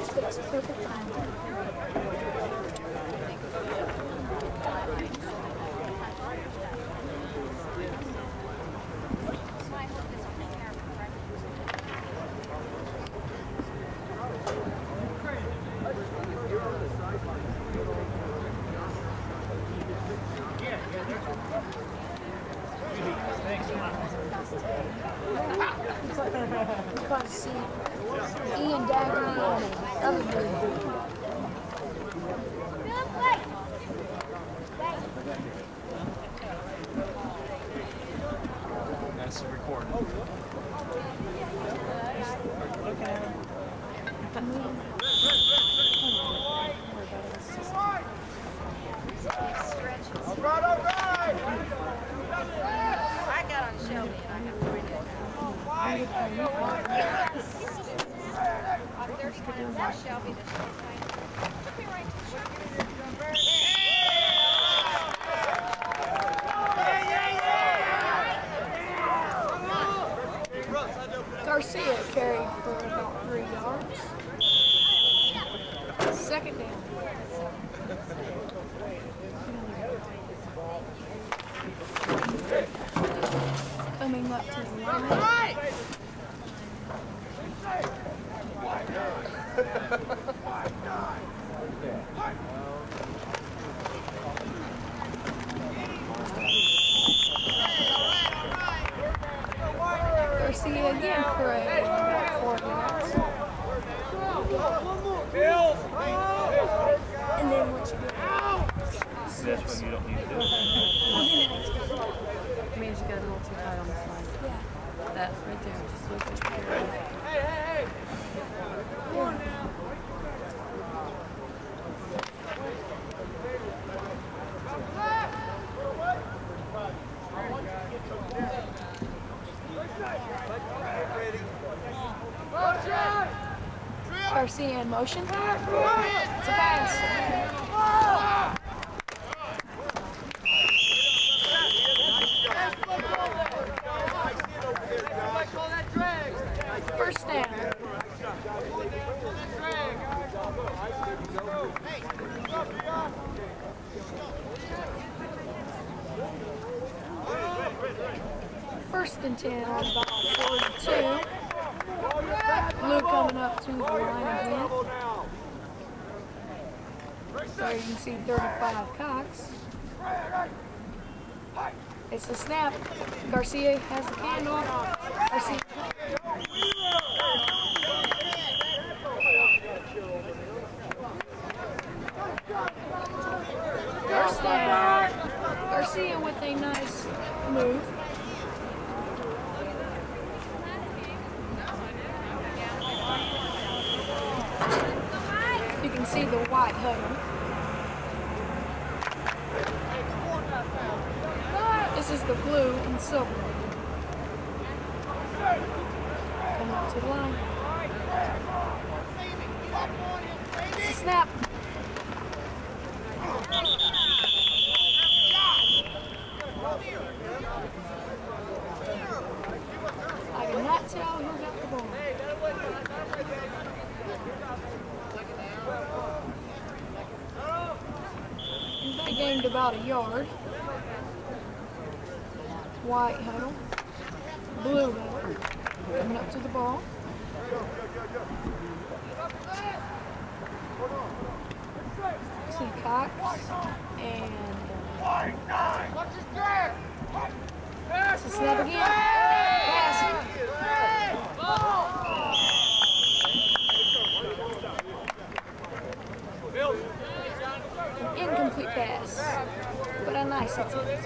fits perfect time. You can't see Ian Dagley and other people. That's recording. Look at him. I got on Shelby and I have 3 days. On 31, that's Shelby that she's saying. Took me right to Garcia carried for about 3 yards. Second down. Coming up to the line. Garcia again for a 4 yards. And then what you do? That's what you don't need to do. It means you got a little too tight on the side. Yeah. That right there, just look at your Hey! Come on now! Garcia in motion. It's a pass. First down. First and 10 on about 42. Blue coming up to the line again. So you can see 35 Cox. It's a snap. Garcia has the handoff. Garcia. First down. Garcia with a nice move. You can see the white huddle. This is the blue and silver. Coming up to the line. It's a snap. I cannot tell who got the ball. They gained about a yard. White huddle. Blue huddle. Coming up to the ball. See Cox and it's a snap again. Pass. An incomplete pass, but a nice attempt.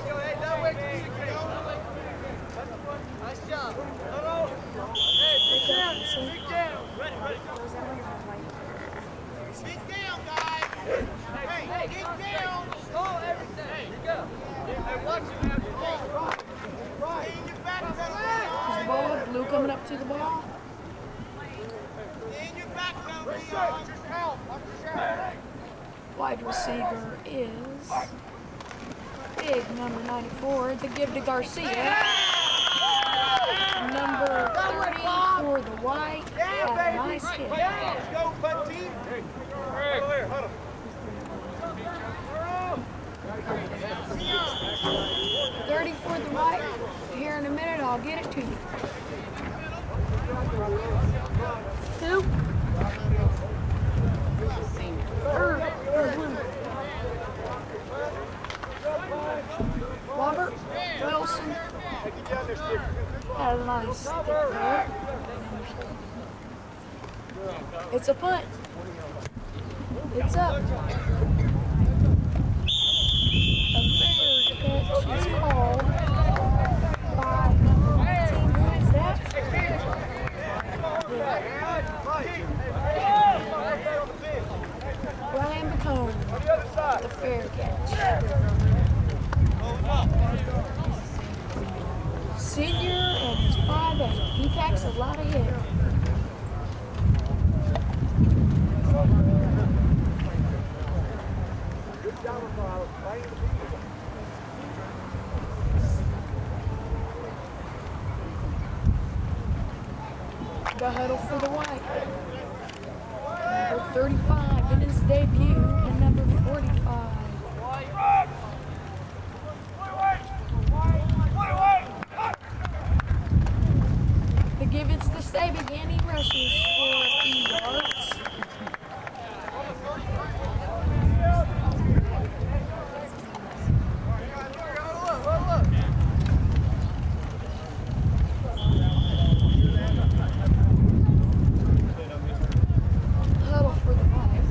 Nice job. Get down, guys. Hey, get down. Oh, everything. Hey, you go. Hey, watch it, man. Right. In your back, There's the ball. Blue coming up to the ball. in your back, watch your help. Watch your help. Wide receiver is big number 94. The give to Garcia. number 30 for the white. Had a nice hit. Let's go, punt team. Go here, huddle. 30 for the white. Here in a minute, I'll get it to you. Who? Robert Wilson had a nice stick there. It's a punt. It's up. A fair catch is called by number 19. Who is that? Ryan McComb. The fair catch. Senior and he's 5'8". He packs a lot of hit. The huddle for the white. Number 35 in his debut and number 45. The give it's to Saban and he rushes for a few yards. Huddle for the white.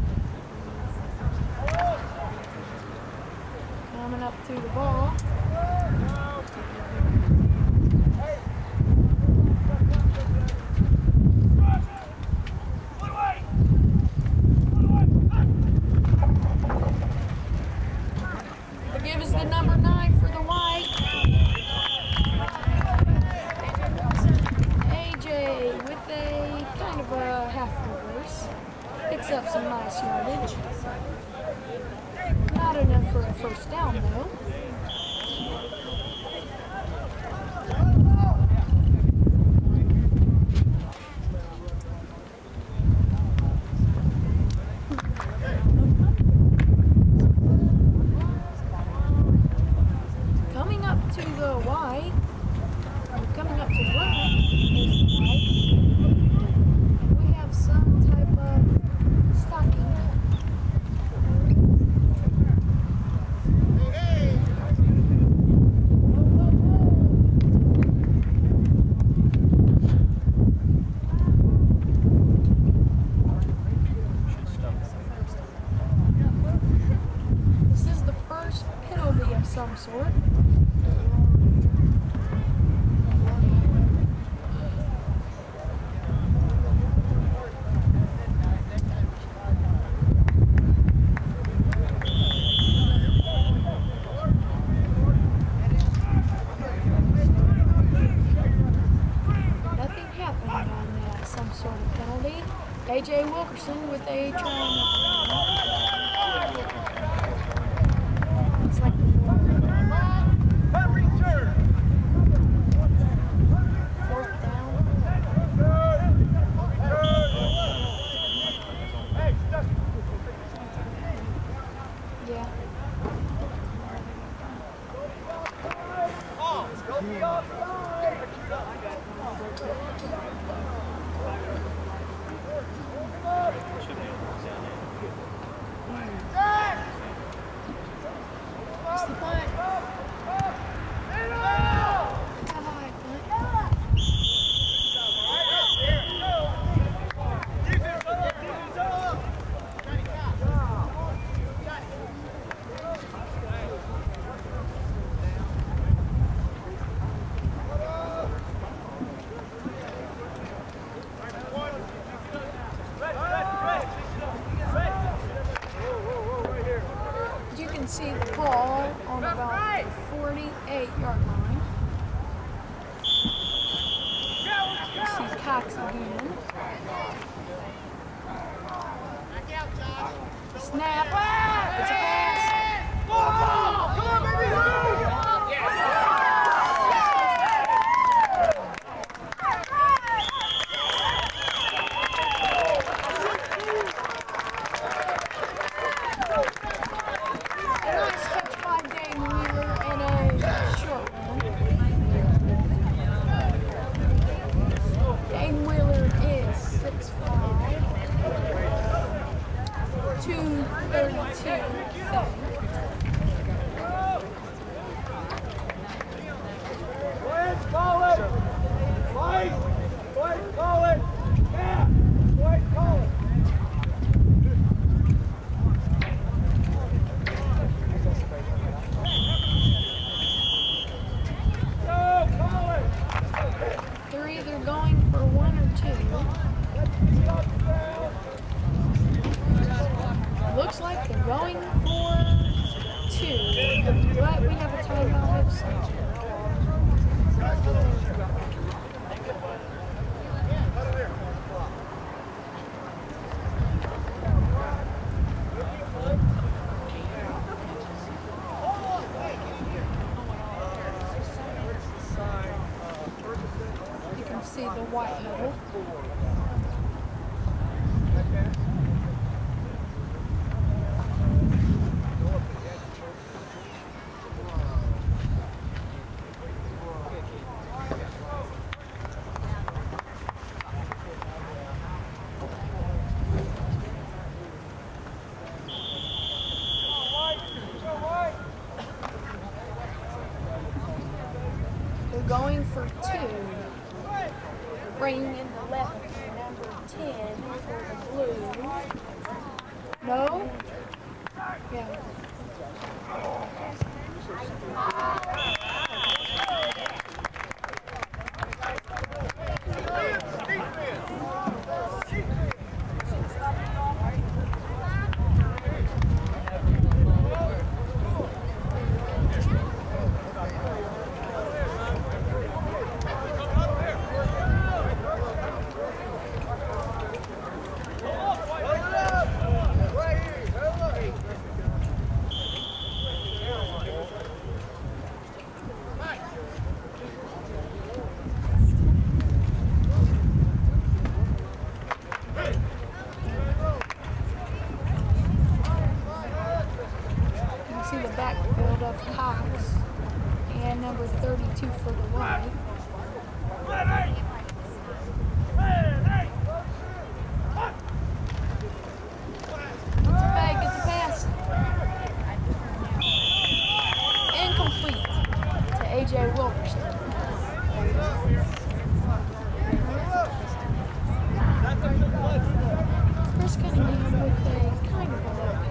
Coming up to the ball. Up some nice yardage. Not enough for a first down though. Coming up to the white, coming up to the right is the white. We have some type of stocking. This is the first penalty of some sort. A.J. Wilkerson with a trying. It's like fourth down. Yeah. It's the punt. It's a high punt. You can see the ball on about the 48-yard line. You see Cox again. Snap. It's a pass. bringing in the lefty, number 10 for the Blue. No? Yeah. See the backfield of Cox and number 32 for the right. Gets a pass. Incomplete to AJ Wilkerson. Chris Cunningham with a kind of a low pass.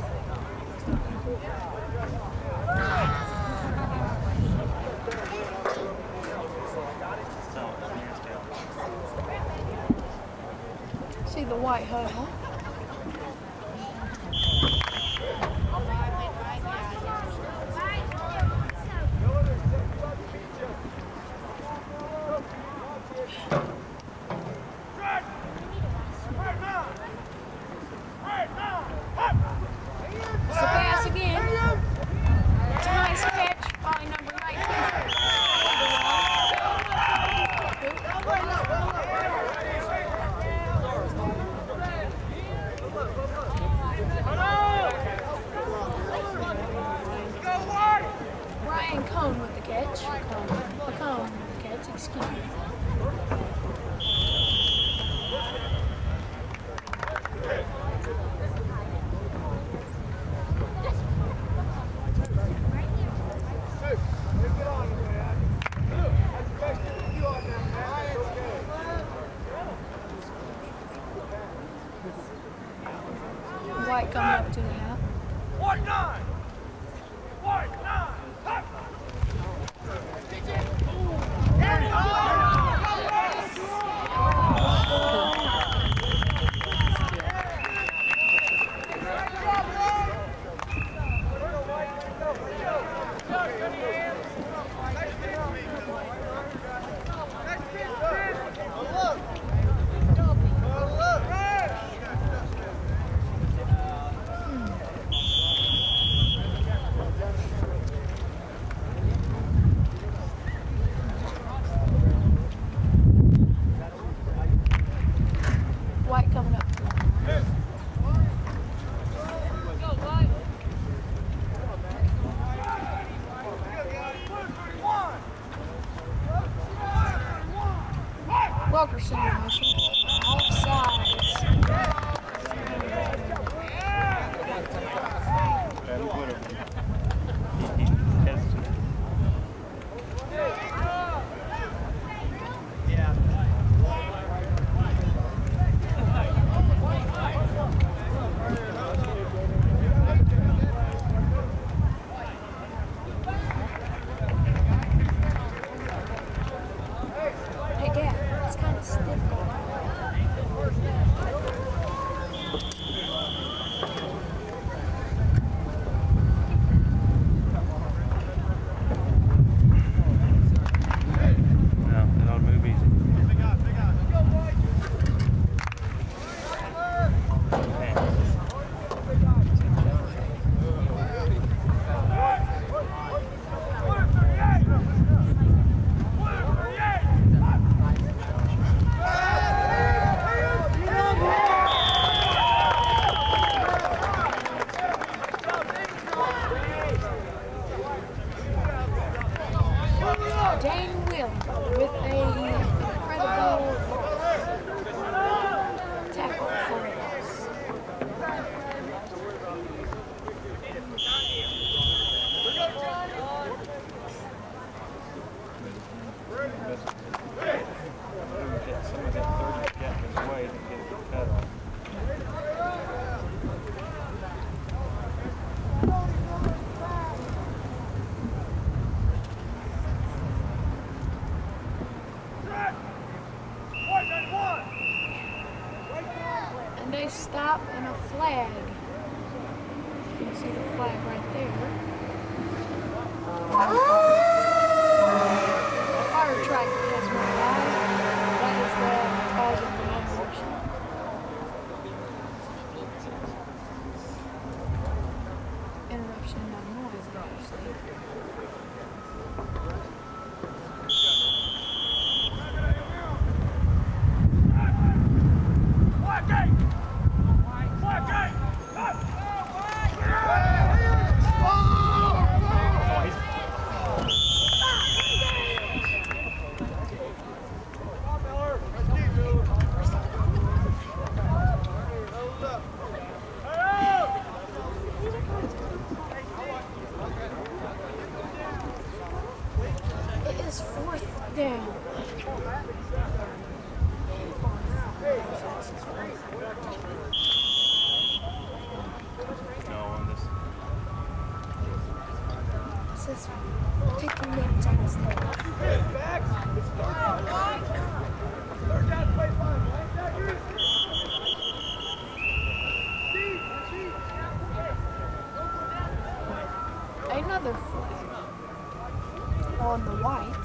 See the white huddle. It's a pass again. It's a nice catch by number 19. Ryan Cone with the catch. Cone with the catch, excuse me. White coming up to the half. White 9! White 9! And they stop in a flag. You can see the flag right there. The fire truck has run by. That is the cause of the interruption. Interruption of noise, obviously. Down. No, on this. It says 15 minutes on this day. Another flag on the white.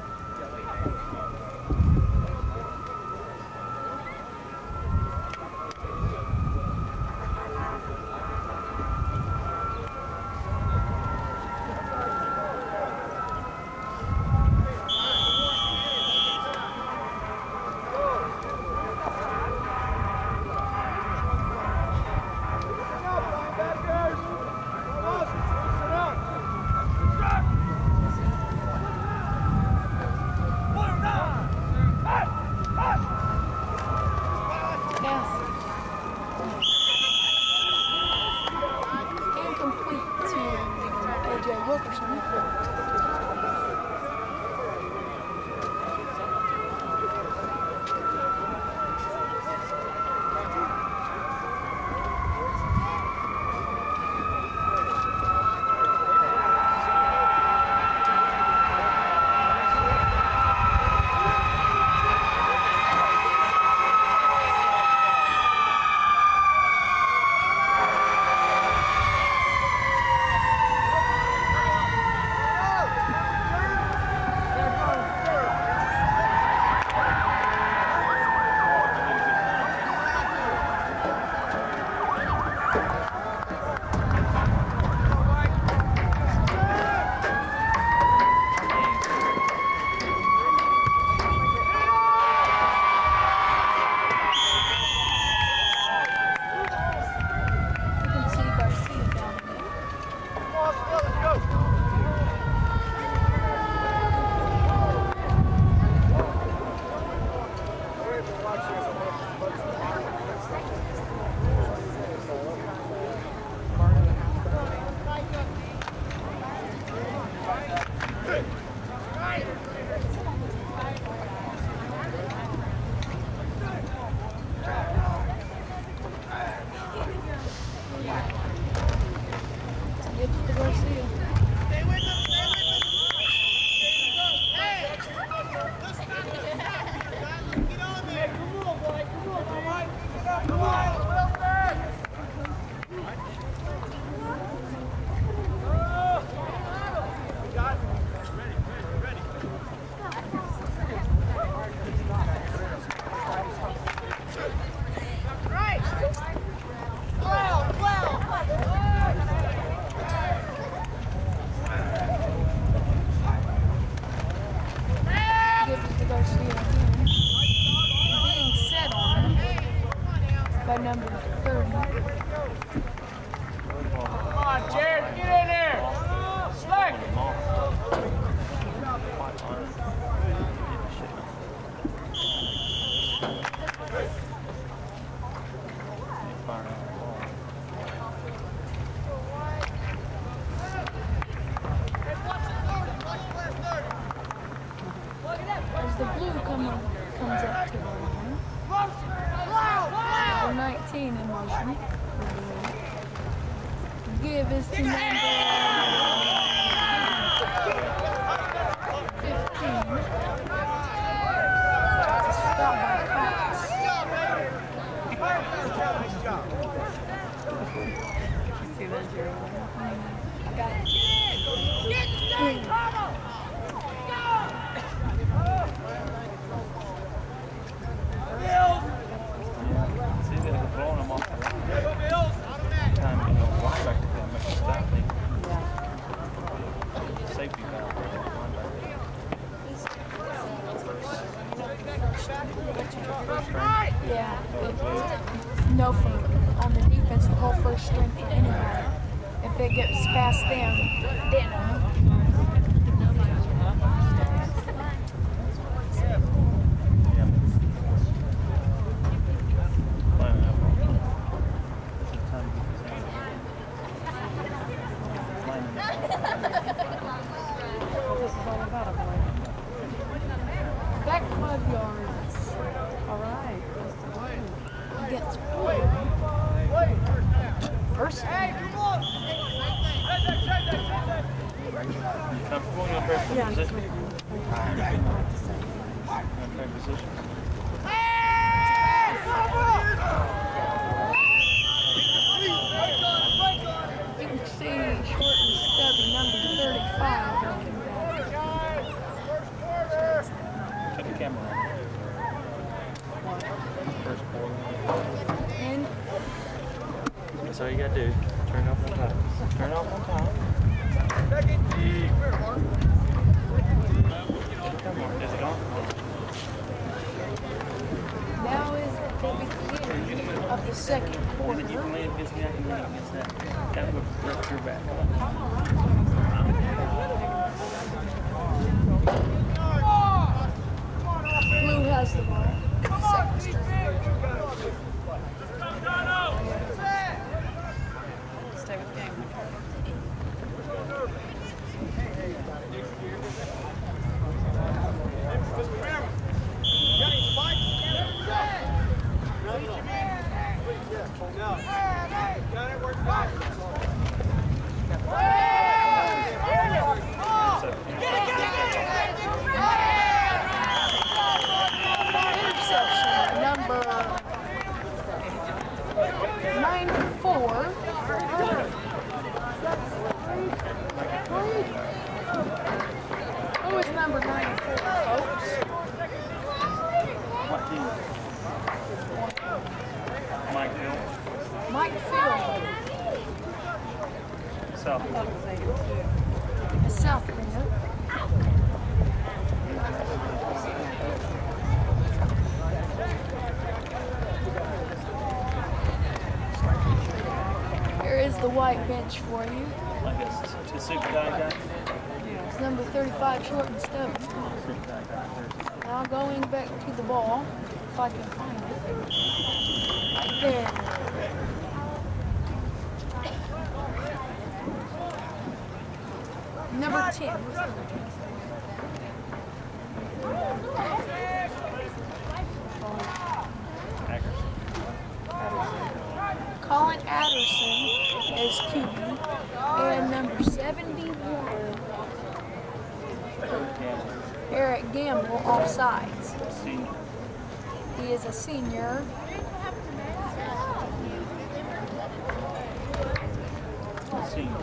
The blue comes up to the line. Number 19 in motion. Give is to number 15. Stop by Cox. I got it. See, they're blowing them off the line. Time, you know, linebacker can make a stop. Safety valve. Yeah. No, on the defense, the whole first string for anybody. If it gets past them, then This is all about a boy. back 5 yards. All right. That's the one. Gets first. Comfortable in your personal Yeah, position? just Trade position? You can see short and stubby number 35 looking back. Cut the camera on. First quarter. And That's all you gotta do. Turn it off on top. Turn it off on top. Come on, is it on? now is the beginning of the second And then quarter. you can lean against me, I can lean against that. That would rip your back. Blue has the ball. Second string. stay with the game. Interception number 94. Who is number 94, folks? What team? Mike Hill. Mike Field. South. I thought it was 82. A South Bend. Here is the white bench for you. I guess it's a super guy. It's number 35, short and stubby. Now going back to the ball, if I can find it. There. Number 10. Colin Adderson is QB, and number 71, Eric Gamble, offsides. Senior. He is a senior. Senior.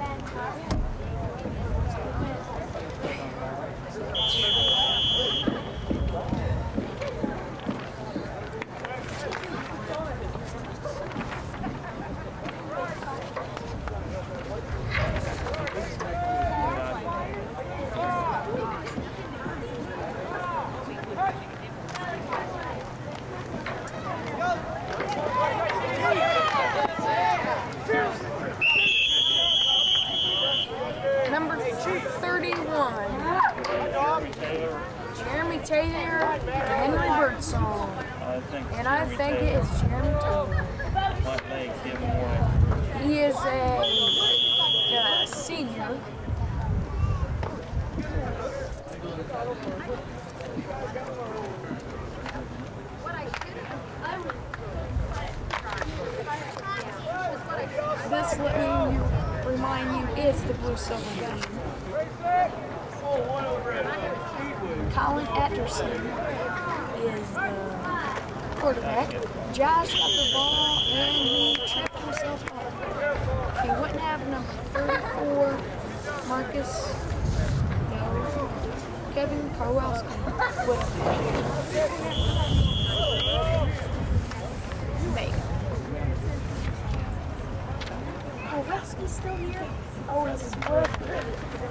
Number 31, Jeremy Taylor, Henry Birdsong. And I think it is Jeremy Taylor. My legs give him more. He is a senior. This, let me remind you, is the blue-silver game. Colin Atterson is the quarterback. Josh got the ball and he tripped himself up. he wouldn't have number 34, Marcus, no, Kevin Karwoski would have made. Karwoski's still here? Oh, it's his brother.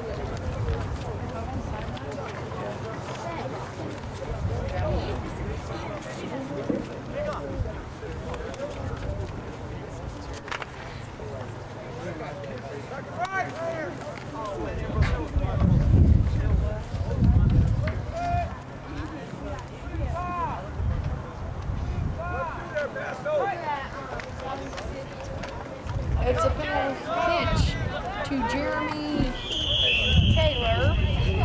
It's a pitch to Jeremy Taylor.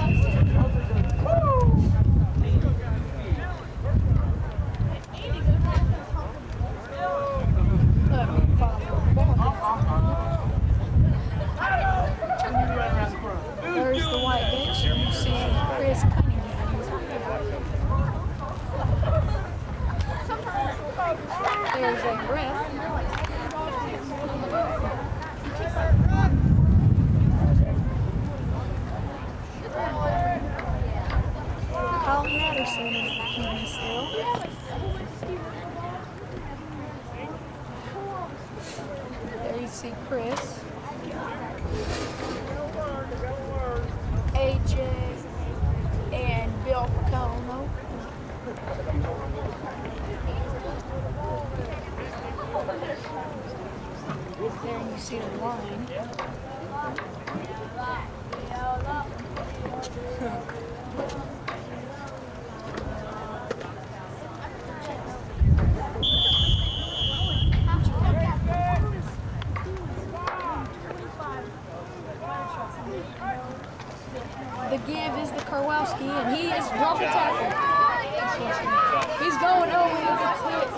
Let me follow the ball. There's the white bench. You see Chris Cunningham. There's a ref. Anderson is still. There you see Chris, AJ, and Bill Colno. There you see the line. The give is the Karwoski, and he is double tackled. He's going over with the hit.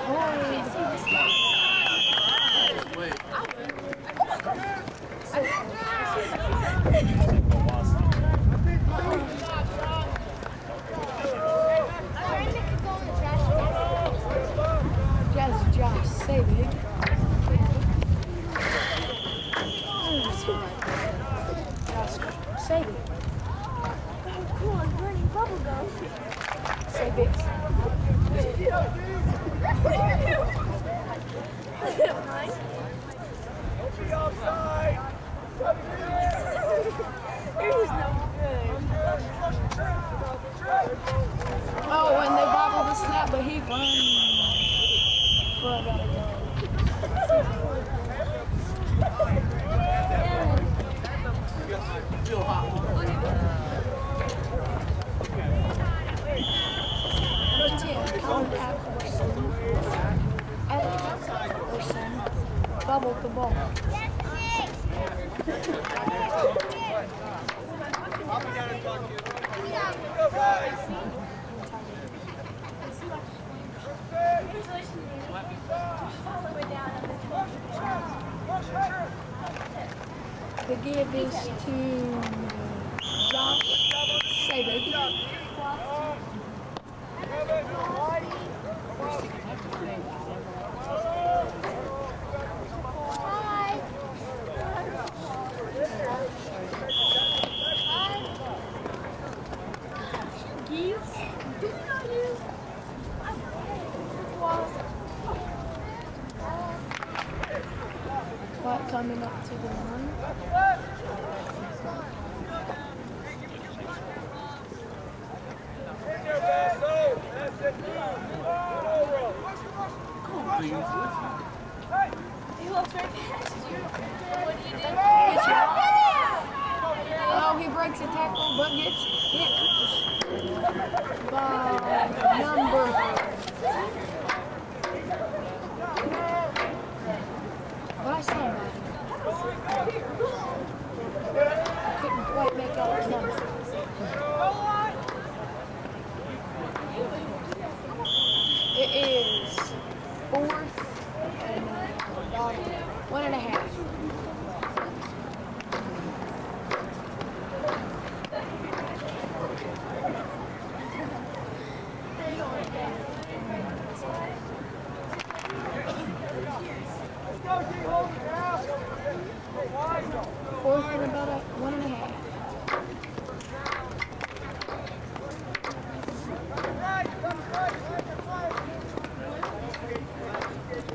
Josh Sabig. Sabig. Oh, cool, I'm burning bubblegum. Sabig. Don't be offside. It was no good. Oh, and they bobbled the snap, but he runs. Before I gotta go. Feel hot. Number 10, Colin Atkinson bubbled the ball. The give is to Josh Sabig. Coming up to the line. He looks right past you. What do you do? Oh, he breaks a tackle, but gets hit by number. By somebody. I couldn't quite make out his number. It is 4th and 1.5.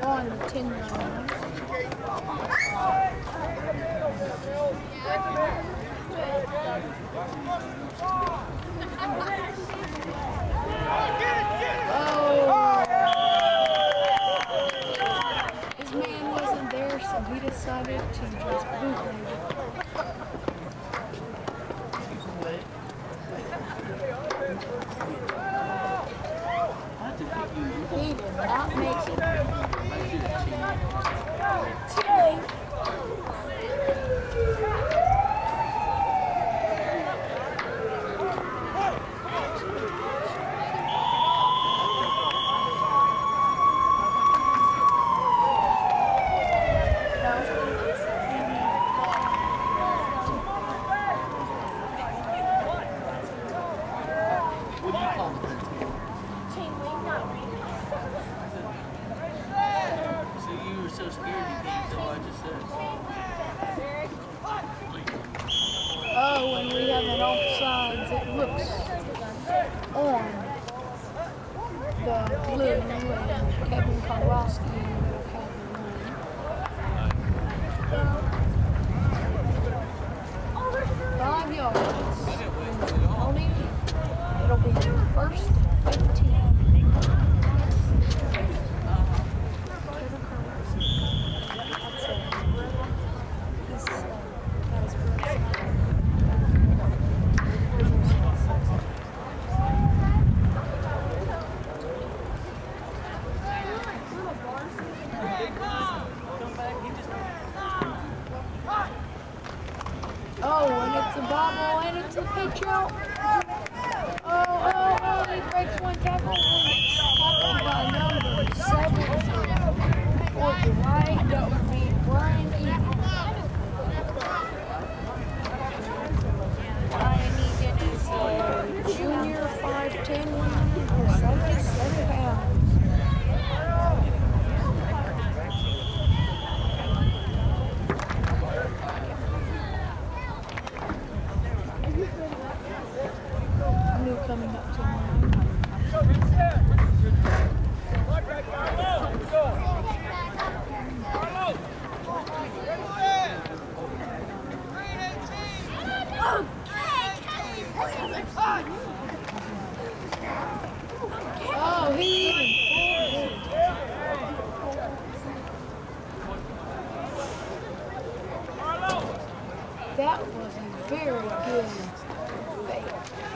on 10-9. His man wasn't there, so he decided to just bootleg it. He did not make it. Oh, when we have an offsides, it looks on the blue, and Kevin Karwoski would have had the line. 5 yards. Only it'll be first 15. Oh, and it's a bobble, and it's a pitch out. Oh, he breaks one tackle. Tackled by number 7 for the right. That would be Brian Egan. Brian Egan is a junior, 5'10", 177 pounds. Coming up to oh, he even that was a very good fake.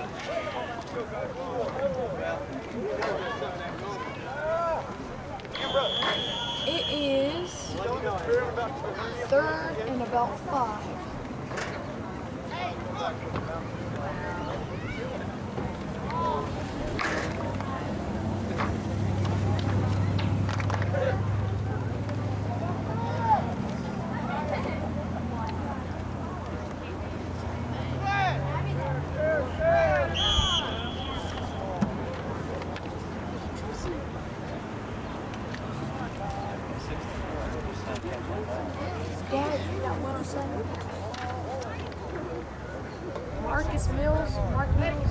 It is 3rd and about 5. Mark Mills.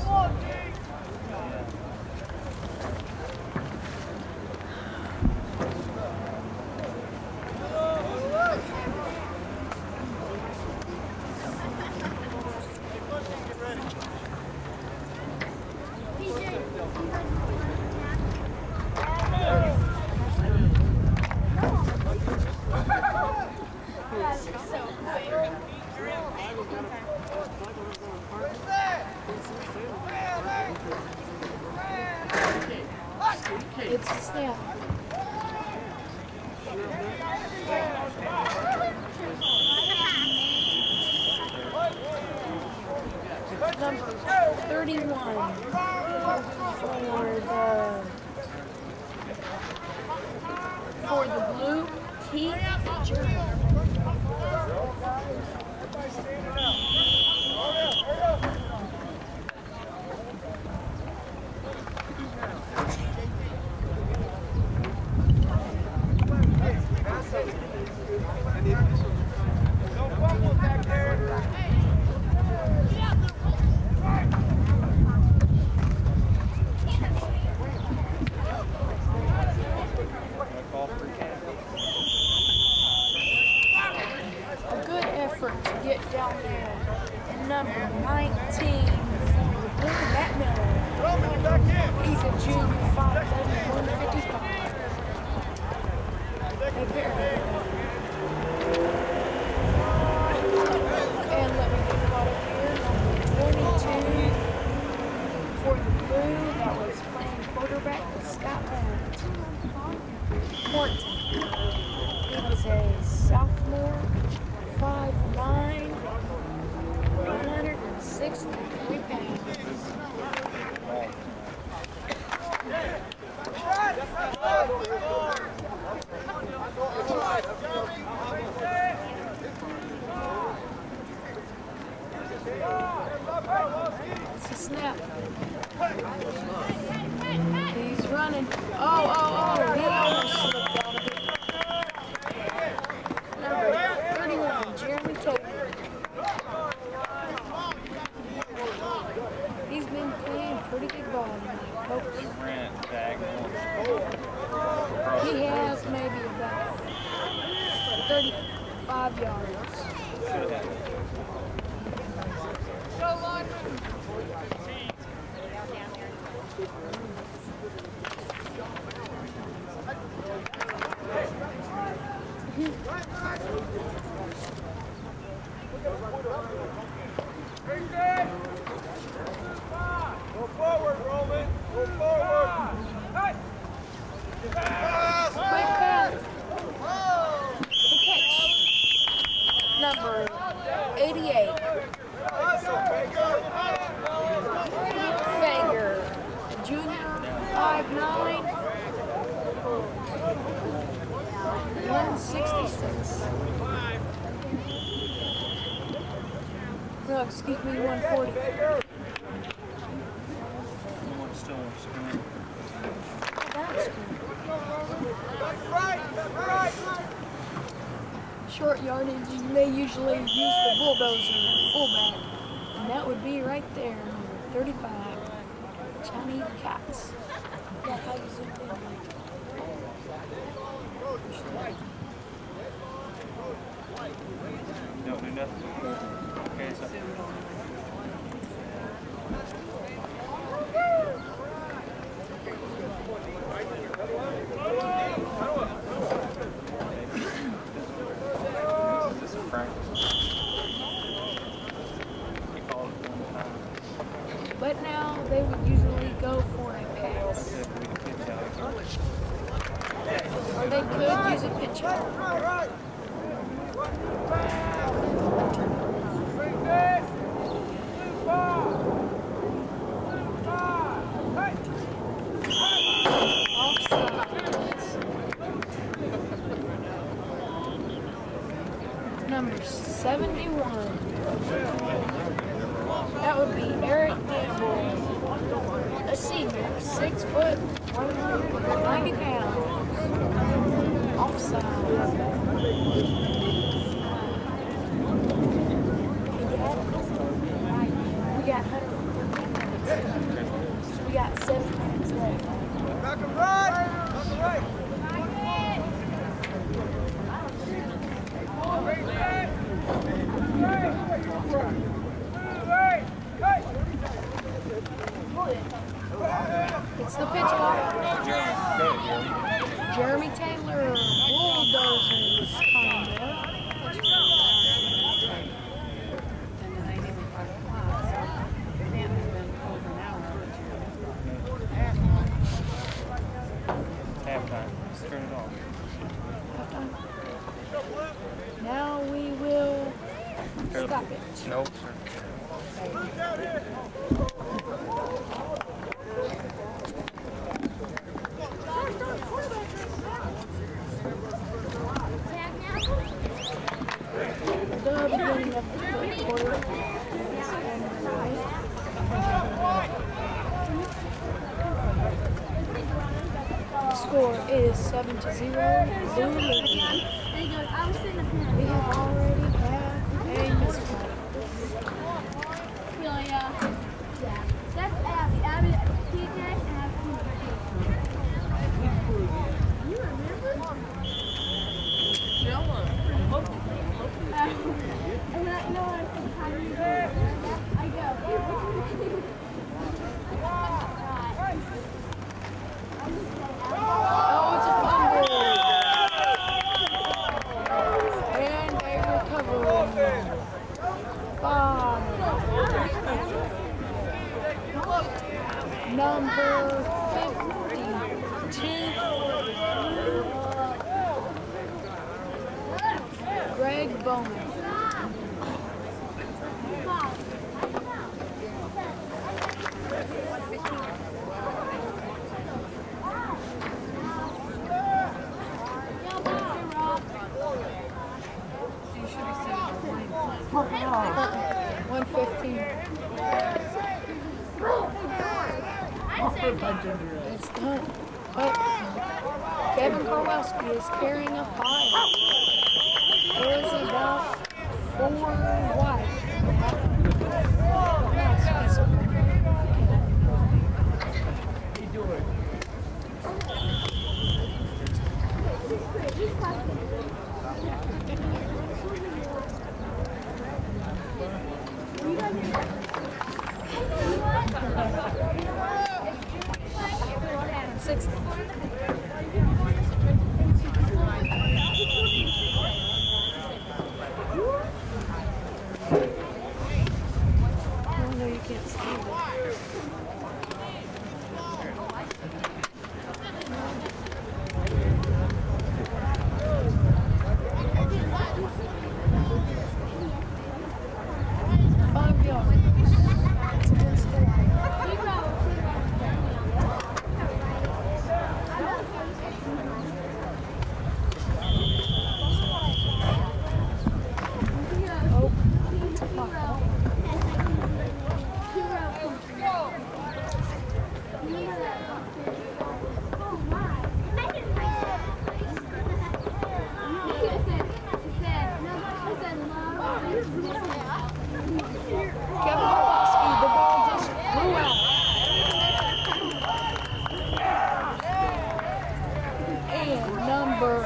It's a snap. Number 31 for the blue, Keith Jones. Call free. down there. And number 19 for the Blue, Matt Miller. He's a junior, 5'11", 155. Hey, Barry. And let me get caught up here. Number 22 for the Blue that was playing quarterback with Scotland. Horton. He was a sophomore, 5'9", 163 pounds. It's a snap. He's running. Oh, he almost slipped out of it. Number 31, Jeremy Taylor. He's been playing pretty good ball tonight, folks. He ran Dagley. He has maybe about 35 yards. Go forward, Roman. Go forward. Hey. Quick pass. Good catch. Number 88. Fager. Junior, 5'9", 166. No, excuse me, 140. Still on screen. That's good. Short yardage, they usually use the bulldozer fullback, and that would be right there, number 35, Johnny Cox. That's how you zoom in. Don't do nothing? Okay, so. This is practice. He called it one time. But now they would usually go for a pass. Or they could use a pitch out. Number 71. That would be Eric Ambrose, a senior, 6 foot, 190 pounds. Offside. We got 113 minutes. So we got 7 minutes left. Back and right. On the right. It's the pitch clock. Jeremy Taylor, bulldozers coming there. And then they needed 5 o'clock, so it can't have been over an hour or 2. Halftime. Let's turn it off. Halftime. Now we will stop it. Nope, sir. The beginning of the third quarter is underway. The score is 7-0. Blue leading. We have already had a misfire. That's Abby. Abby, TJ, and Abby. You remember? No one. Bowman. You should be sitting on the plane. 115. It's done. Oh, Kevin Karwoski is carrying a pile. There is about 4 wide. Nice piece of work. Number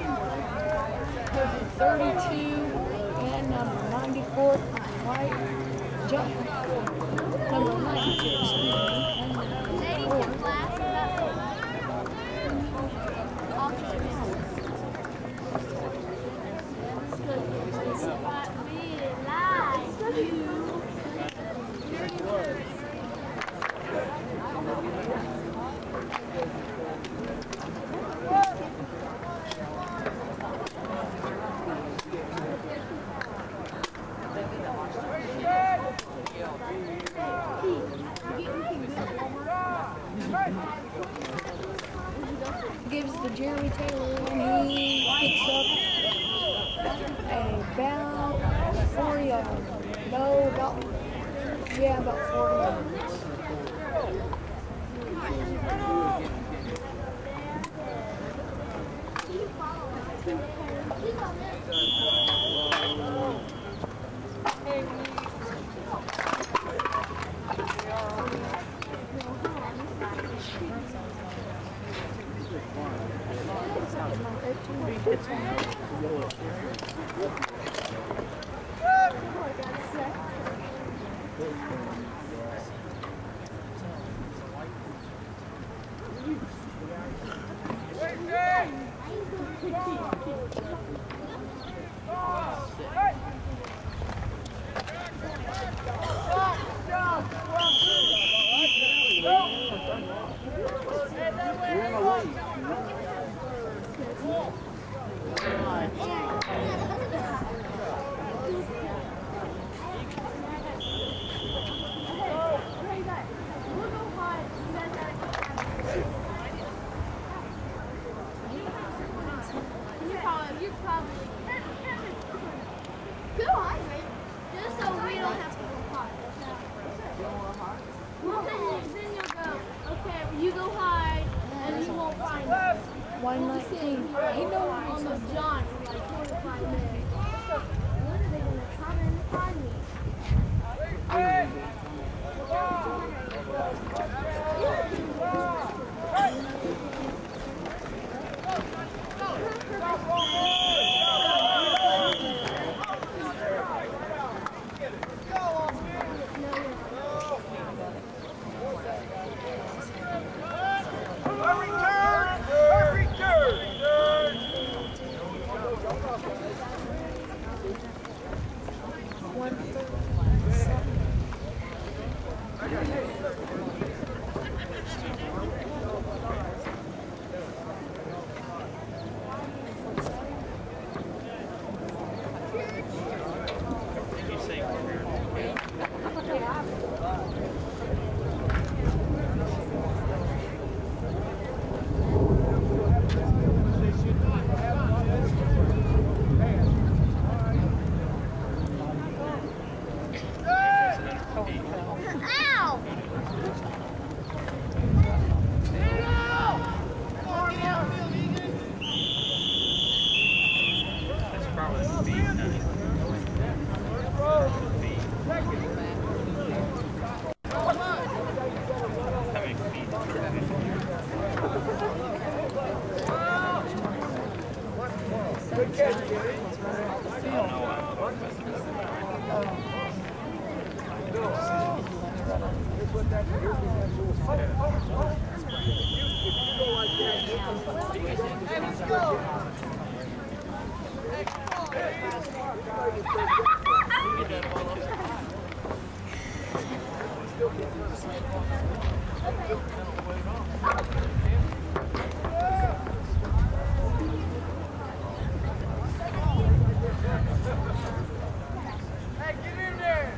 32 and number 94 white jump. Number 92, excuse me, and number 4. Gives the Jeremy Taylor and he picks up about 4 yards. No, about 4 yards. You go high, and you won't find it. 119. He knows On the John for like 45 minutes. When are they going to come and find me? A return! said Johnny was running off the field. Hey, let's go! Hey, come on! Hey, get in there!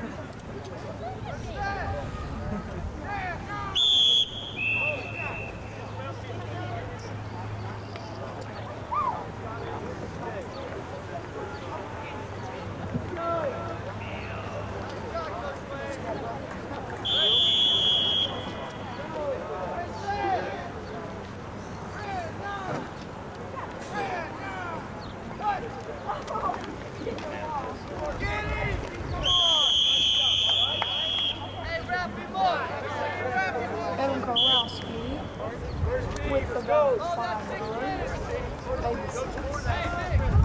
Karwoski with about 5 runs, maybe 6.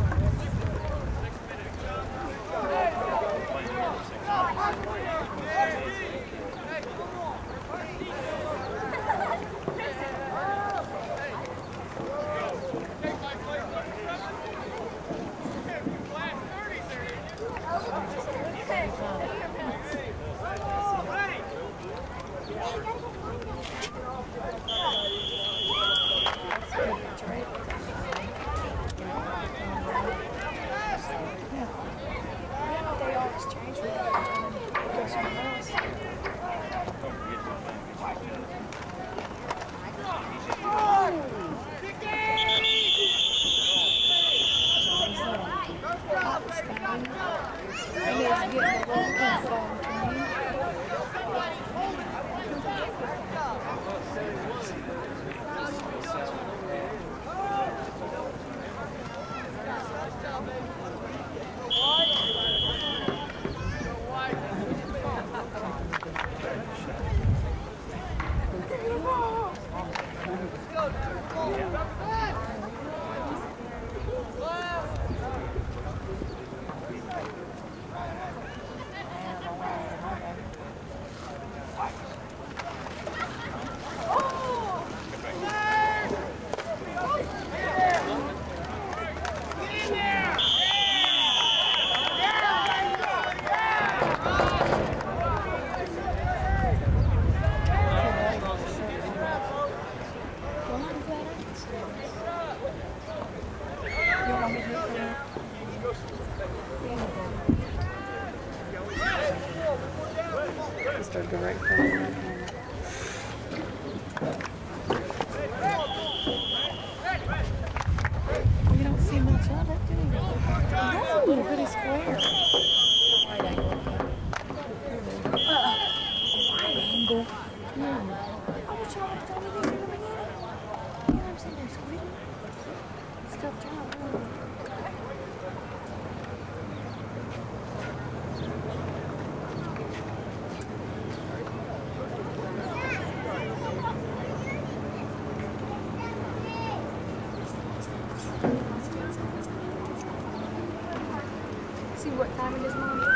See what time it is, Mom?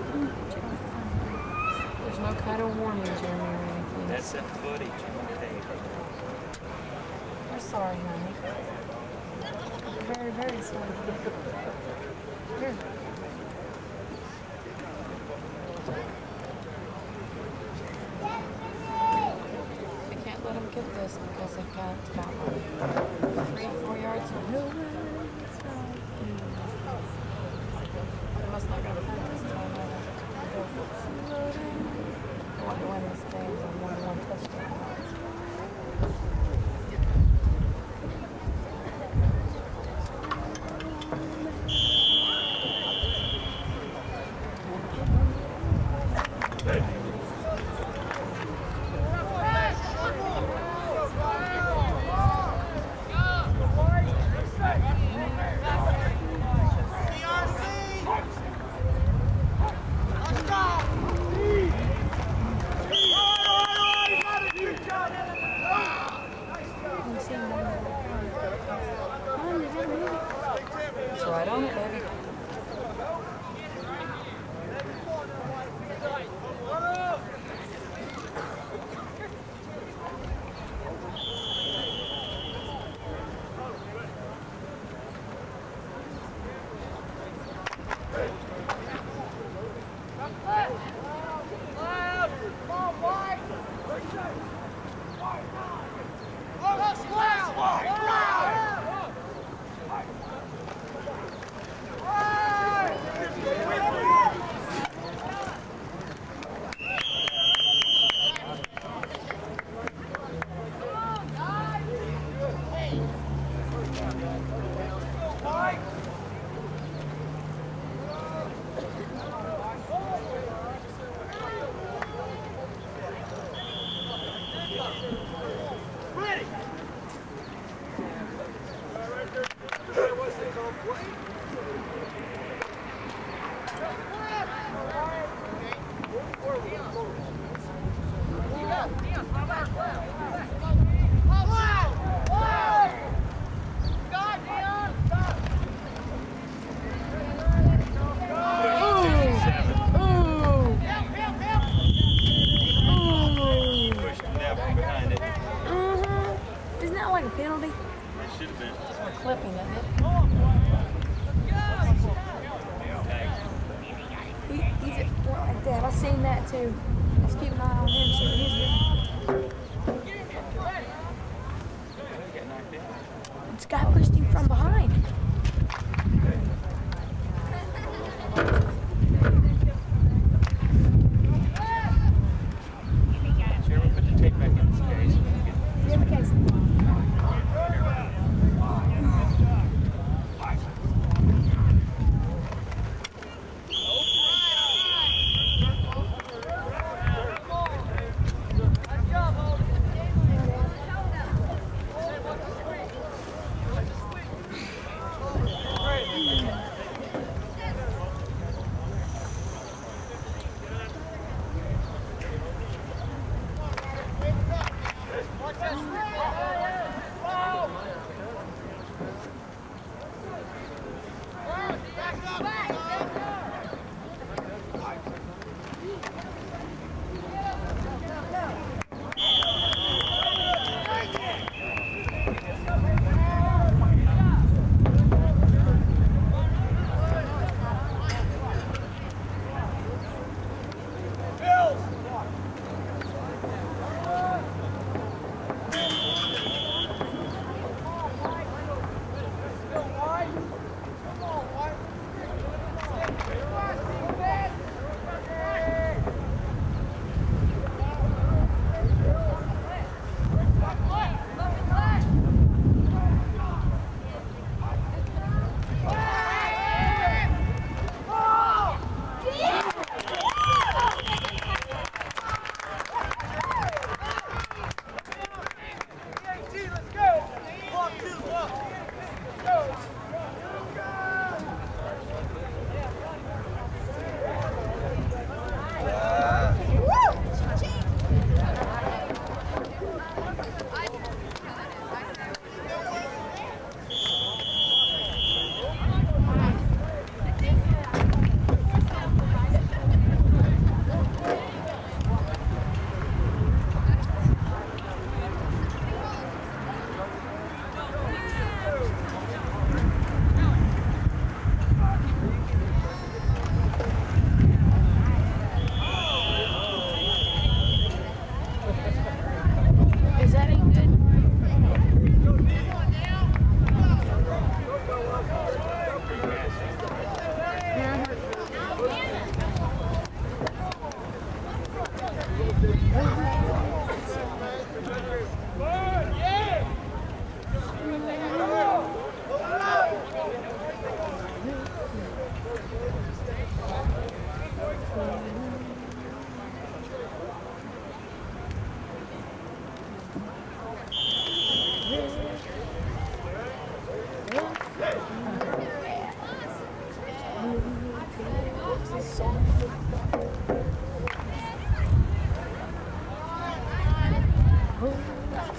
There's no kind of warning, Jeremy, or anything. That's that footage. We're sorry, honey. Very, very sorry. Here. We can't let them get this because they've got about 3-4 yards of hill. They must not go to hunt this time. I want to win this game by 1 touchdown. Go! right on it, baby.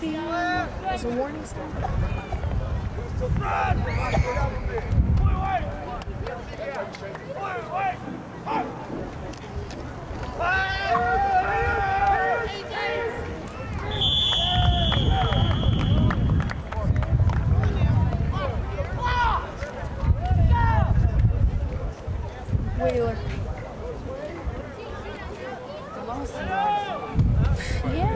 There's a warning sign. Run! Wheeler. The lost yards. Yeah.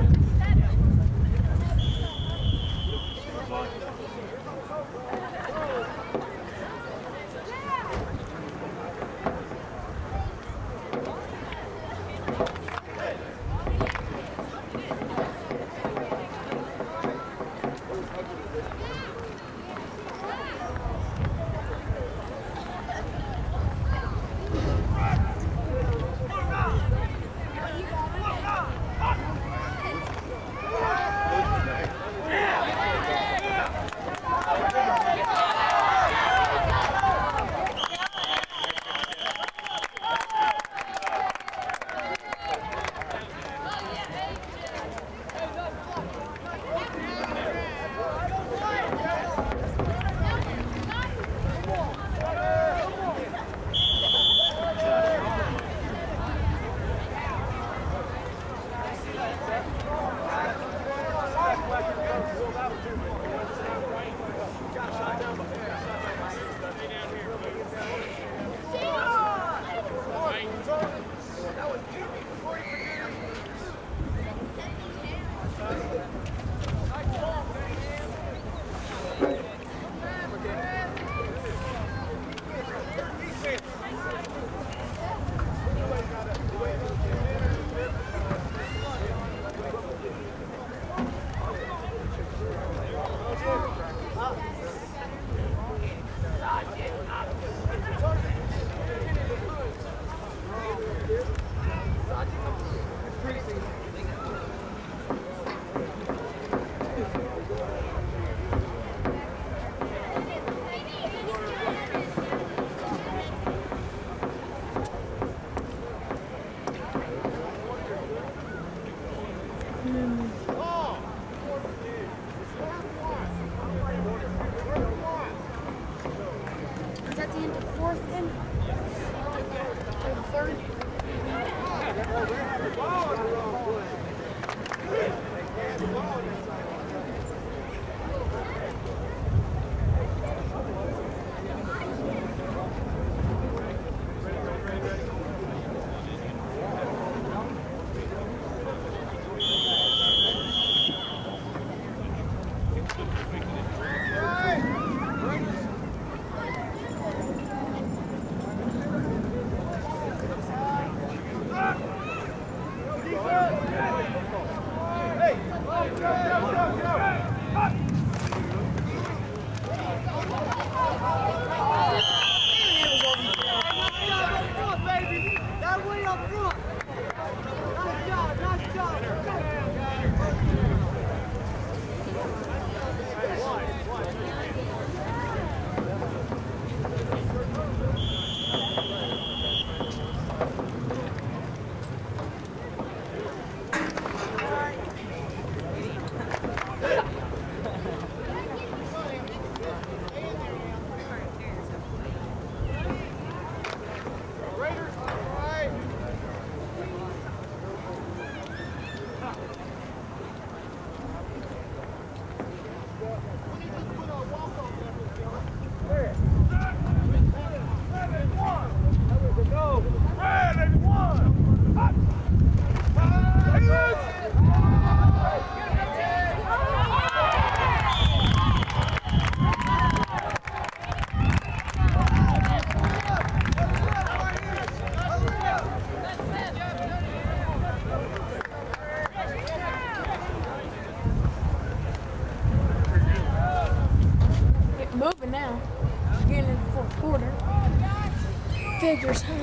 Is that the end of the fourth then? Or the third? Moving now. Getting into the fourth quarter. Figures, huh?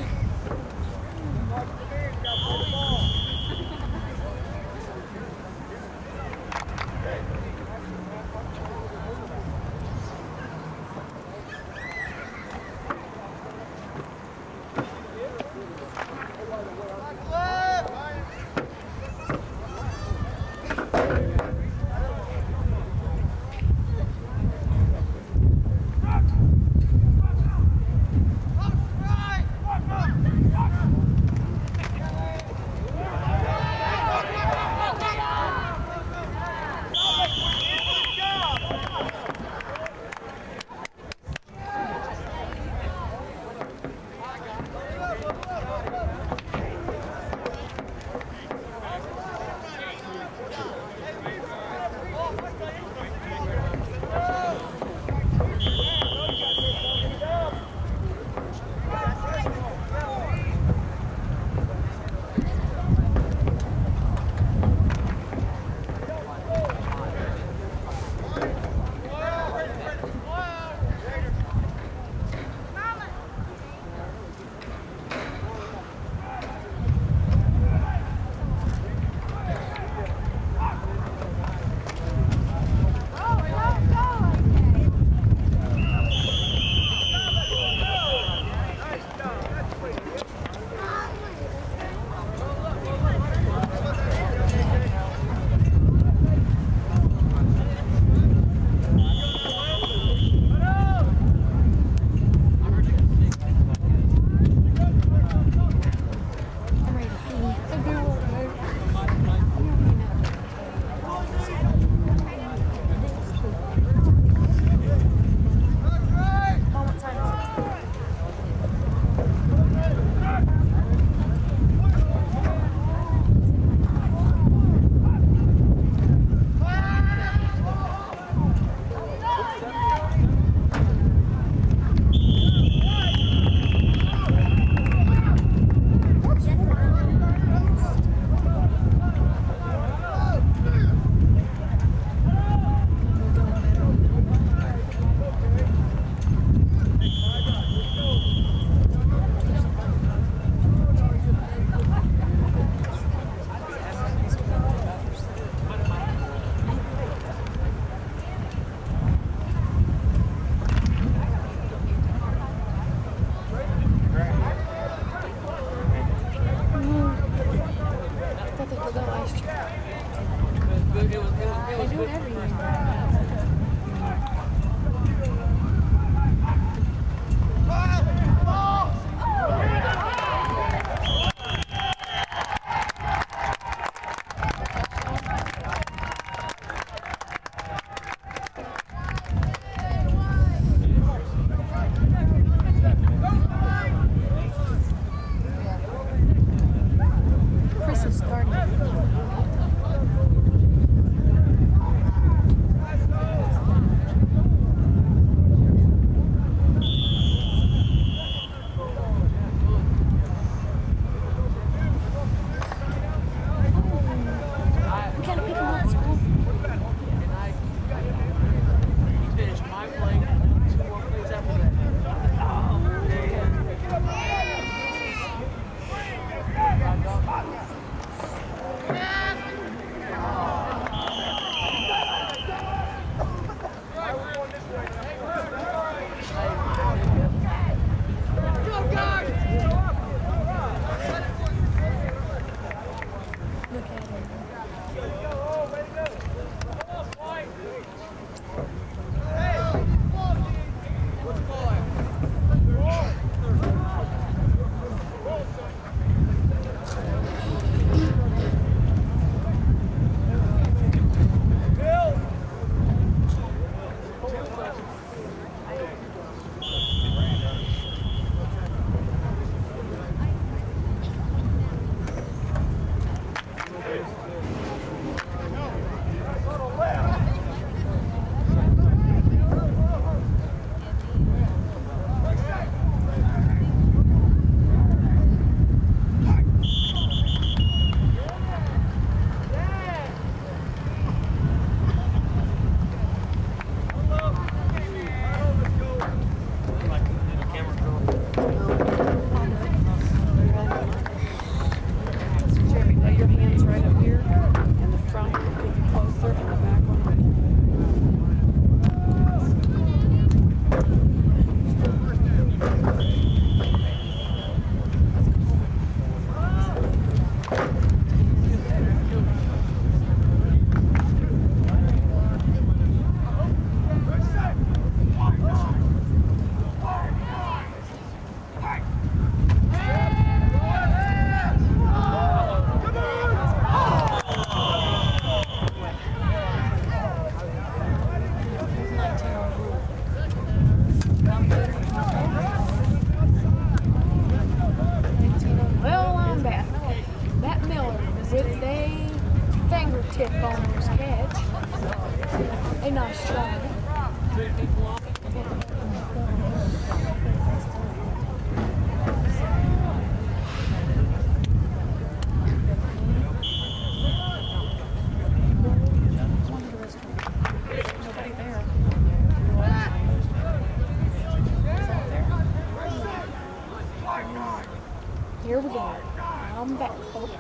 here we go. I'm back, folks.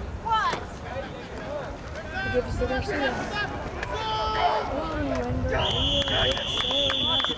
Give us the Garcia. Oh, and Garcia, it's so nice.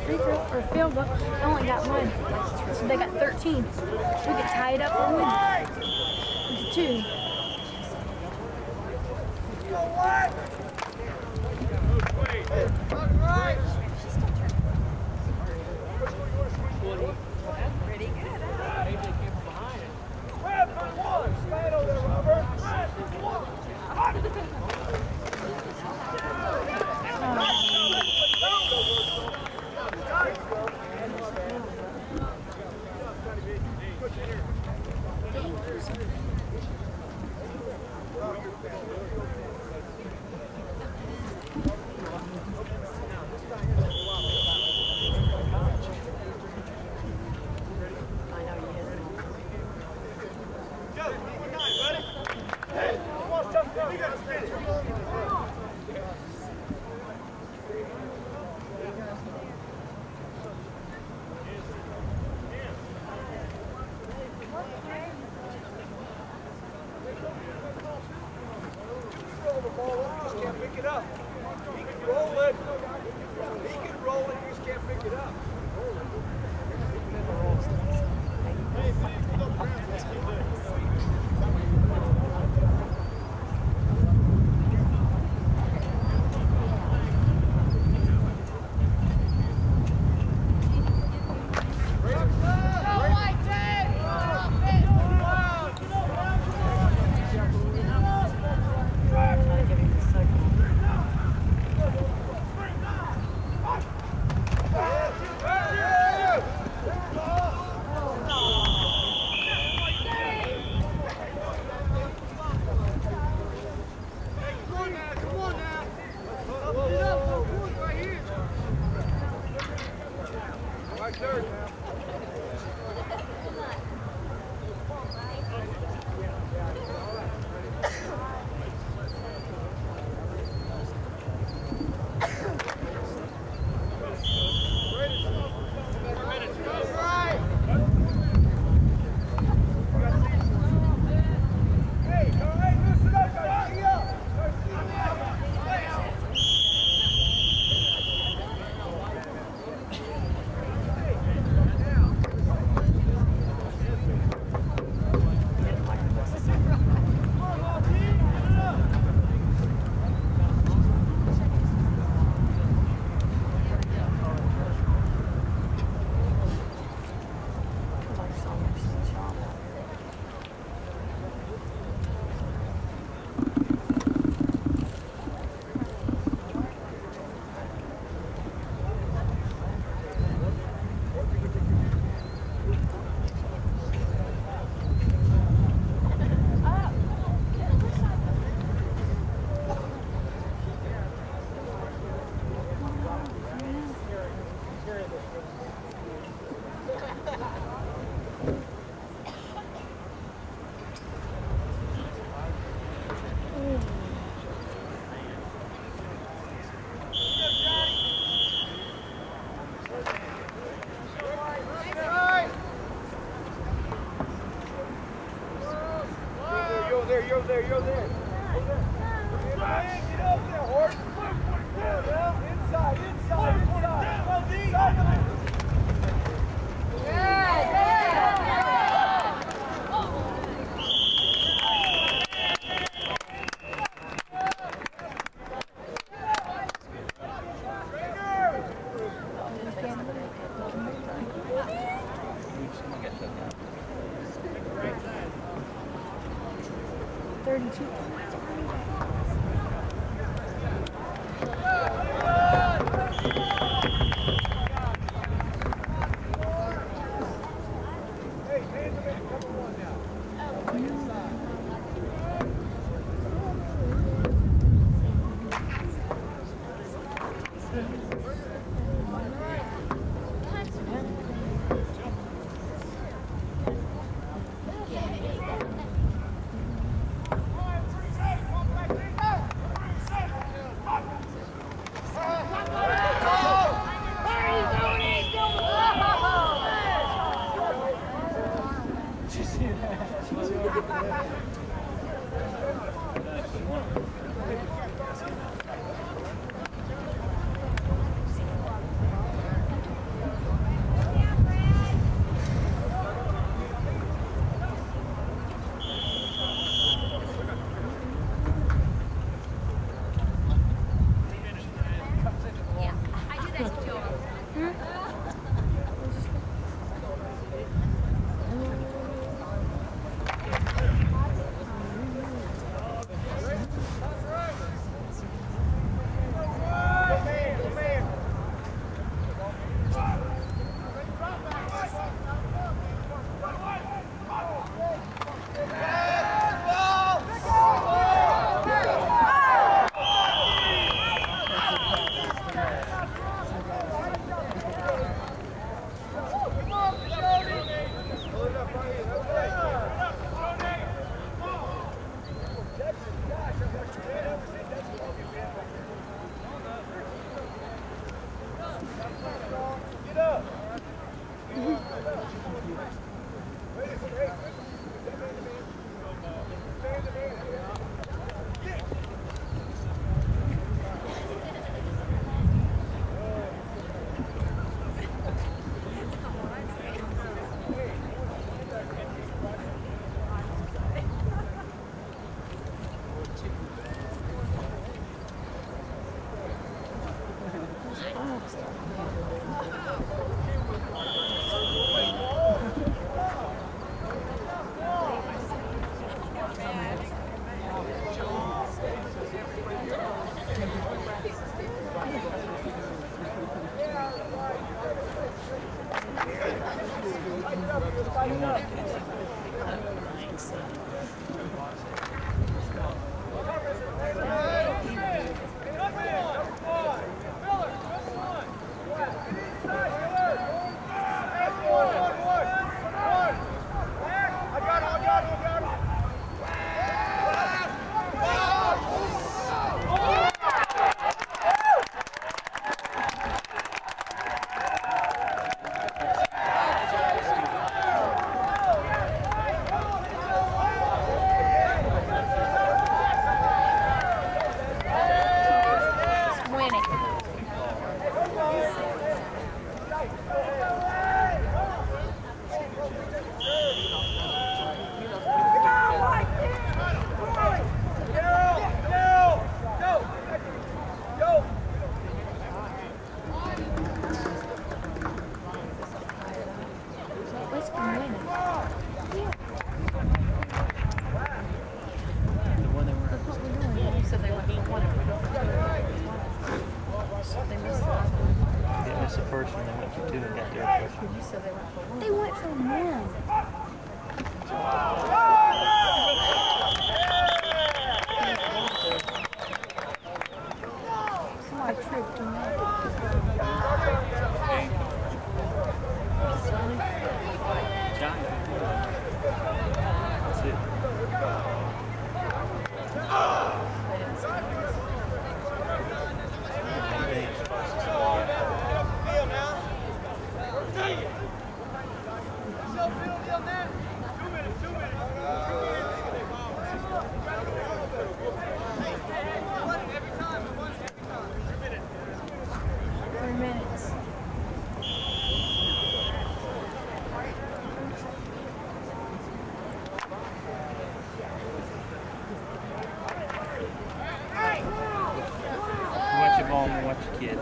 free throw or field goal. They only got one, so they got 13. So we could tie it up and win it. 2. Pretty good, huh? Maybe they came from behind it. Grab for 1. Stand over there, Robert. You're there. Get up there, horse. Inside. want it, Casey. They went for one. Somebody tripped him. That's it. Watch your ball and watch your kid.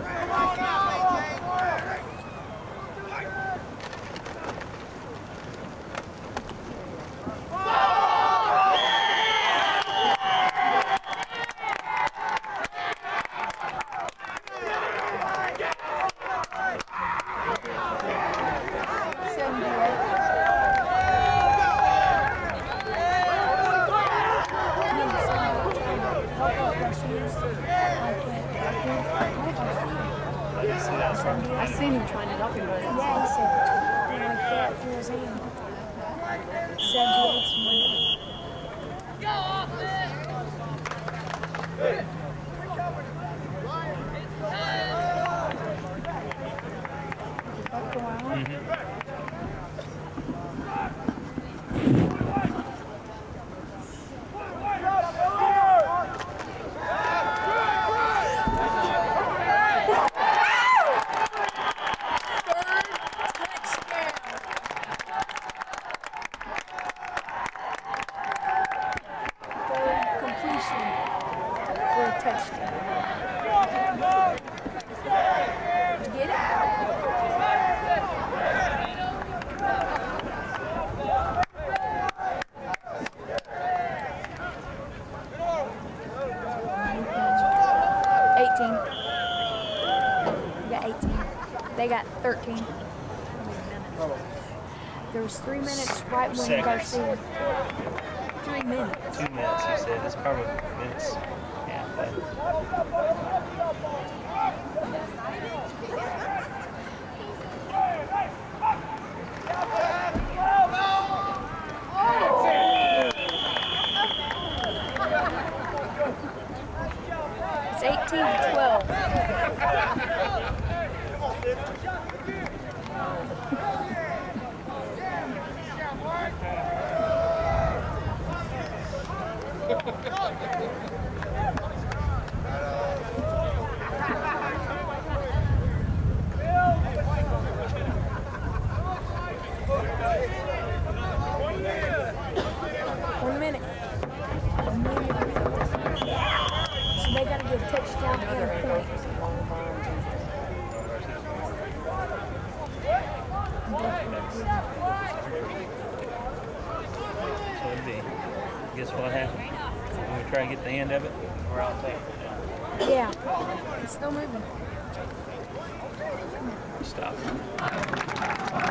I seen him trying to help him, but Yeah, he said, like that through his hand. 78's winning. Go off it! They got 13. There was 3 minutes right when Garcia. 3 minutes. 2 minutes, he said. It's probably minutes. Yeah. It's 18-12. Touchdown and a point. So it'd be. Guess what happened? When we try to get the end of it, we're out there. Yeah, it's still moving. Stop.